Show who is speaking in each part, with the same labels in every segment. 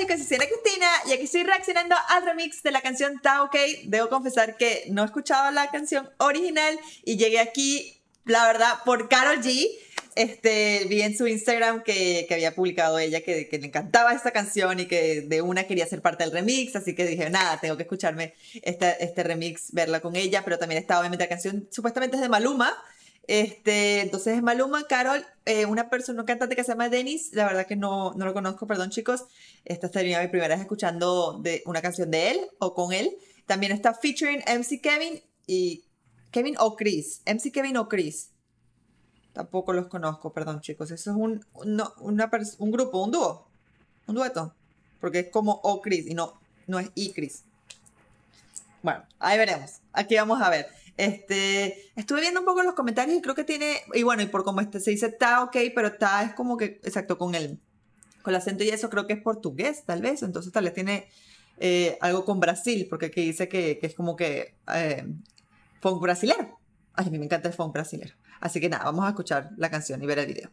Speaker 1: chicos, soy Siena Cristina y aquí estoy reaccionando al remix de la canción Ta OK. Debo confesar que no he escuchado la canción original y llegué aquí, la verdad, por Karol G. Vi en su Instagram que había publicado ella que le encantaba esta canción y que de una quería ser parte del remix, así que dije, nada, tengo que escucharme este remix, verla con ella, pero también está obviamente la canción, supuestamente es de Maluma. Entonces es Maluma, Karol, un cantante que se llama Dennis, la verdad que no lo conozco, perdón chicos, esta sería mi primera vez escuchando una canción de él o con él. También está featuring MC Kevin y Kevin o Chris, MC Kevin o Chris, tampoco los conozco, perdón chicos, eso es un grupo, un dueto, porque es como O Chris y no es I Chris. Bueno, ahí veremos. Aquí vamos a ver. Estuve viendo un poco los comentarios y creo que tiene, y bueno, y por como se dice Ta OK, pero Ta es como que, exacto, con el acento y eso creo que es portugués, tal vez. Entonces tal vez tiene algo con Brasil, porque aquí dice que es como que funk brasilero. Ay, a mí me encanta el funk brasilero. Así que nada, vamos a escuchar la canción y ver el video.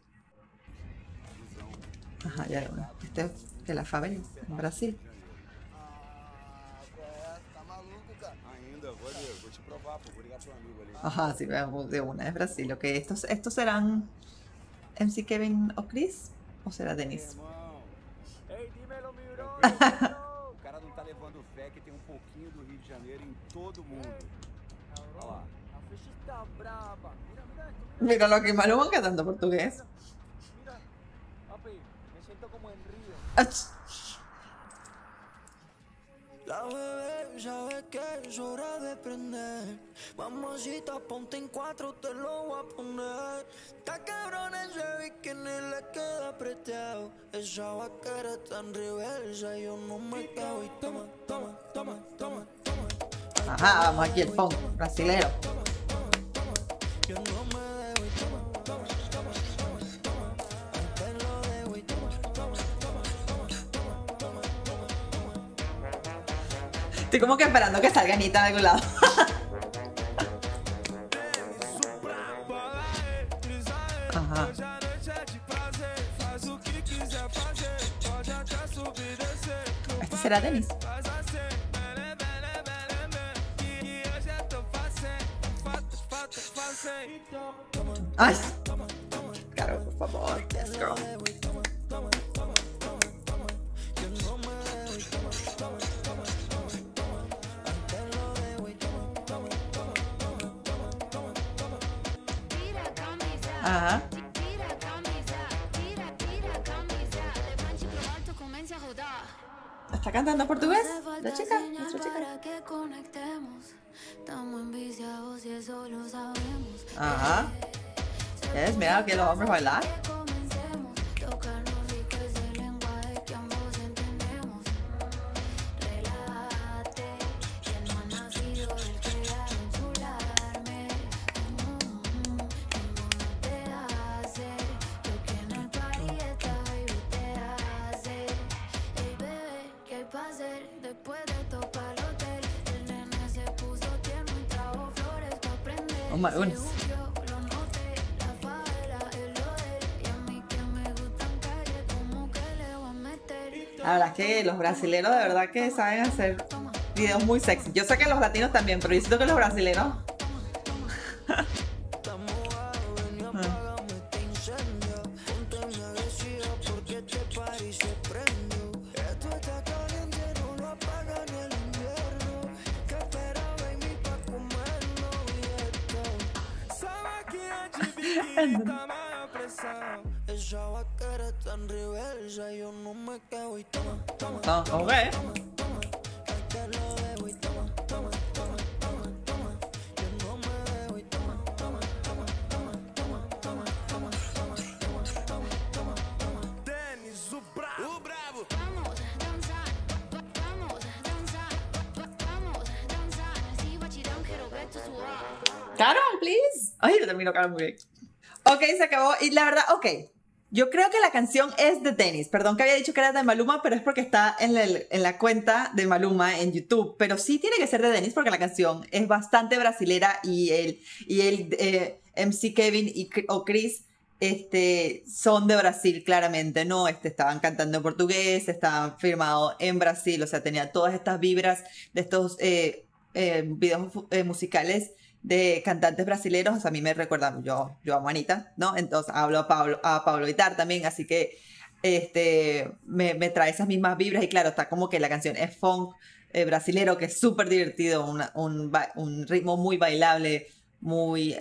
Speaker 1: Ajá, ya, bueno. Este es de la favela, en Brasil. Ajá, sí, veamos de una, es Brasil. Ok, ¿estos serán MC Kevin o Chris? ¿O será Dennis?
Speaker 2: Ei, dímelo, mi bro. O cara não tá levando fé que tem pouquinho do Rio de Janeiro em todo mundo. Olha lá. A festa está brava.
Speaker 1: Mira lo que Maluma cantando portugués.
Speaker 2: Mira, papi, me siento como en Río.
Speaker 1: Ach.
Speaker 3: La bebé sabe que es hora de prender. Mamacita, ponte en 4, te lo voy a poner. Está cabrón ese bikini, le queda apretado. Esa vaquera está en reversa, yo no me cago y toma, toma, toma, toma, toma.
Speaker 1: Ajá, vamos aquí el funk brasilero.
Speaker 3: Yo no me dejo y toma, toma, toma, toma, toma. Antes lo dejo y toma, toma, toma, toma, toma, toma, toma.
Speaker 1: Estoy como que esperando que salga Anita de algún lado. Ajá. ¿Este será Dennis? Ay, claro, por favor, yes, girl. Ajá. ¿Está cantando portugués? La chica, nuestra chica. Ajá. ¿Ves? Mira que los hombres bailar. Oh my goodness. La verdad es que los brasileros de verdad que saben hacer videos muy sexy. Yo sé que los latinos también, pero yo siento que los brasileros...
Speaker 3: Esa vaquera está en reversa, yo no me cago y toma, toma.
Speaker 1: Ah, ok.
Speaker 3: Te lo dejo y toma, toma, toma, toma, toma. Yo no me dejo y toma, toma, toma, toma, toma, toma, toma, toma, toma, toma, toma, toma.
Speaker 2: Dennis, o brabo.
Speaker 4: Vamos danzar, así bachirón, quiero ver tu sudor.
Speaker 1: Karol, please. Ay, yo termino Karol muy bien. Ok, se acabó. Y la verdad, ok. Yo creo que la canción es de Dennis. Perdón que había dicho que era de Maluma, pero es porque está en la cuenta de Maluma en YouTube. Pero sí tiene que ser de Dennis porque la canción es bastante brasilera y el MC Kevin o Chris son de Brasil claramente, ¿no? Estaban cantando en portugués, estaban firmados en Brasil, o sea, tenía todas estas vibras de estos videos musicales de cantantes brasileños. O sea, a mí me recuerdan, yo amo a Anitta, ¿no? Entonces hablo a Pablo Vittar también, así que me trae esas mismas vibras. Y claro, está como que la canción es funk brasilero, que es súper divertido, un ritmo muy bailable, muy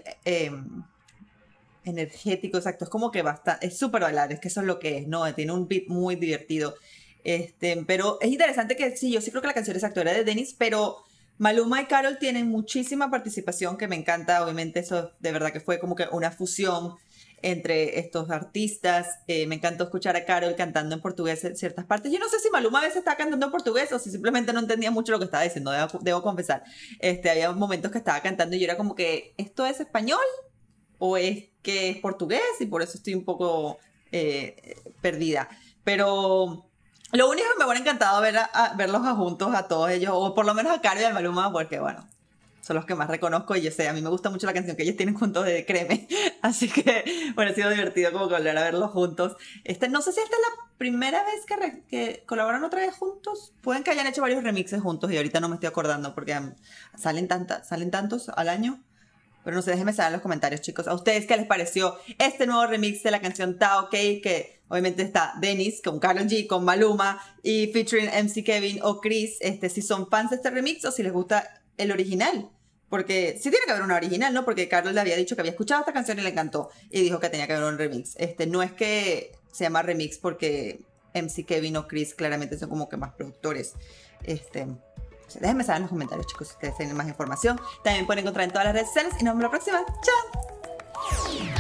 Speaker 1: energético, exacto, es como que es súper bailable, es que eso es lo que es, ¿no? Tiene un beat muy divertido, pero es interesante que sí, yo sí creo que la canción es actora de Dennis, pero Maluma y Karol tienen muchísima participación, que me encanta. Obviamente eso de verdad que fue como que una fusión entre estos artistas. Me encantó escuchar a Karol cantando en portugués en ciertas partes. Yo no sé si Maluma a veces estaba cantando en portugués o si simplemente no entendía mucho lo que estaba diciendo, debo confesar. Había momentos que estaba cantando y yo era como que, ¿esto es español? ¿O es que es portugués? Y por eso estoy un poco perdida. Pero lo único que me hubiera encantado verlos juntos a todos ellos, o por lo menos a Karol y a Maluma, porque bueno, son los que más reconozco y yo sé, a mí me gusta mucho la canción que ellos tienen juntos de Créeme. Así que, bueno, ha sido divertido como volver a verlos juntos. No sé si esta es la primera vez que colaboran otra vez juntos. Pueden que hayan hecho varios remixes juntos y ahorita no me estoy acordando porque salen tantos al año. Pero no sé, déjenme saber en los comentarios, chicos. ¿A ustedes qué les pareció este nuevo remix de la canción Ta OK? Que obviamente está Dennis con Karol G, con Maluma y featuring MC Kevin o Chris. Si son fans de este remix o si les gusta el original. Porque sí tiene que haber una original, ¿no? Porque Karol le había dicho que había escuchado esta canción y le encantó. Y dijo que tenía que haber un remix. No es que se llama remix porque MC Kevin o Chris claramente son como que más productores. Déjenme saber en los comentarios, chicos, si ustedes tienen más información. También pueden encontrar en todas las redes sociales. Y nos vemos la próxima. ¡Chao!